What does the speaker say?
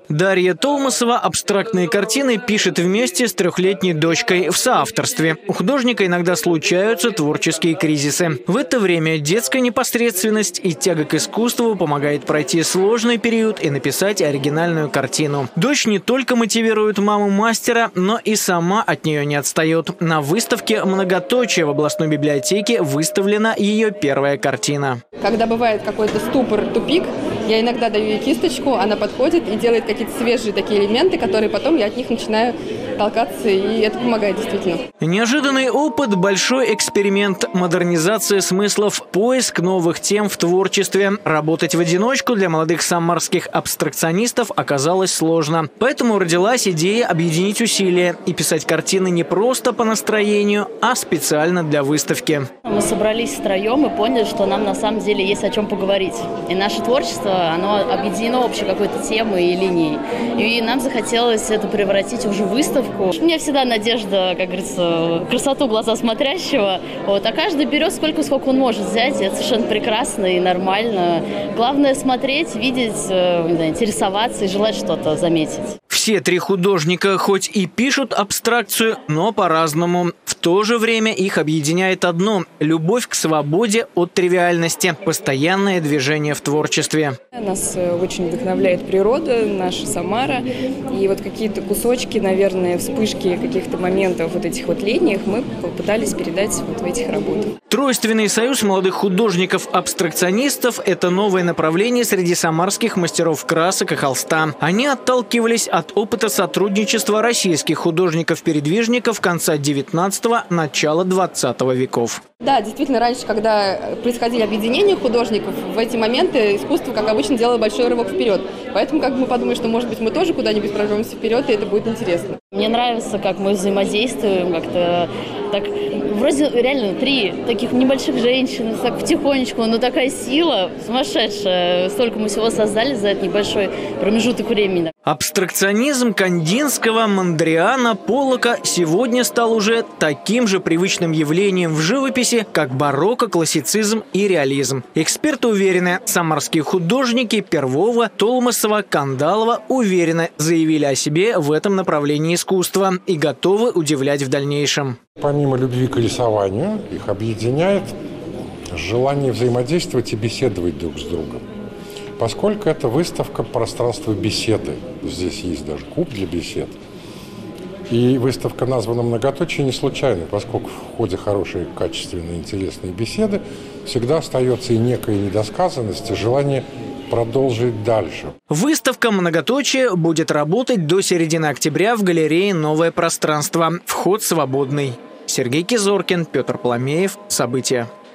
Дарья Толмасова абстрактные картины пишет вместе с трехлетней дочкой в соавторстве. У художника иногда случаются творческие кризисы. В это время детская непосредственность и тяга к искусству помогает пройти сложный период и написать оригинальную картину. Дочь не только мотивирует маму мастера, но и сама от нее не отстает. На выставке «Многоточие» в областной библиотеке выставлена ее первая картина. Когда бывает какой-то ступор, тупик, я иногда даю ей кисточку, она подходит и делает какие-то свежие такие элементы, которые потом я от них начинаю толкаться, и это помогает действительно. Неожиданный опыт, большой эксперимент, модернизация смыслов, поиск новых тем в творчестве. Работать в одиночку для молодых самарских абстракционистов оказалось сложно. Поэтому родилась идея объединить усилия и писать картины не просто по настроению, а специально для выставки. Мы собрались втроем и поняли, что нам на самом деле есть о чем поговорить. И наше творчество, оно объединено общей какой-то темой и линией. И нам захотелось это превратить уже в выставку. У меня всегда надежда, как говорится, красоту глаза смотрящего. А каждый берет сколько он может взять. И это совершенно прекрасно и нормально. Главное смотреть, видеть, интересоваться и желать что-то заметить. Все три художника хоть и пишут абстракцию, но по-разному. В то же время их объединяет одно – любовь к свободе от тривиальности, постоянное движение в творчестве. Нас очень вдохновляет природа, наша Самара. И вот какие-то кусочки, наверное, вспышки каких-то моментов вот этих вот летних мы попытались передать вот в этих работах. Тройственный союз молодых художников-абстракционистов – это новое направление среди самарских мастеров красок и холста. Они отталкивались от опыта сотрудничества российских художников-передвижников конца 19-го, начала 20 веков. Да, действительно, раньше, когда происходили объединения художников, в эти моменты искусство, как обычно, делало большой рывок вперед. Поэтому мы подумали, что, может быть, мы тоже куда-нибудь прорвемся вперед, и это будет интересно. Мне нравится, как мы взаимодействуем, как-то так. Вроде реально три таких небольших женщины, так потихонечку, но такая сила сумасшедшая. Столько мы всего создали за этот небольшой промежуток времени. Абстракционизм Кандинского, Мондриана, Поллока сегодня стал уже таким же привычным явлением в живописи, как барокко, классицизм и реализм. Эксперты уверены, самарские художники Первого, Толмасова, Кандалова уверенно заявили о себе в этом направлении искусства и готовы удивлять в дальнейшем. Помимо любви к рисованию, их объединяет желание взаимодействовать и беседовать друг с другом. Поскольку это выставка пространства беседы, здесь есть даже клуб для бесед, и выставка названа «Многоточие» не случайно, поскольку в ходе хорошей, качественной, интересной беседы всегда остается и некая недосказанность, и желание продолжить дальше. Выставка «Многоточие» будет работать до середины октября в галерее «Новое пространство». Вход свободный. Сергей Кизоркин, Петр Пломеев. События.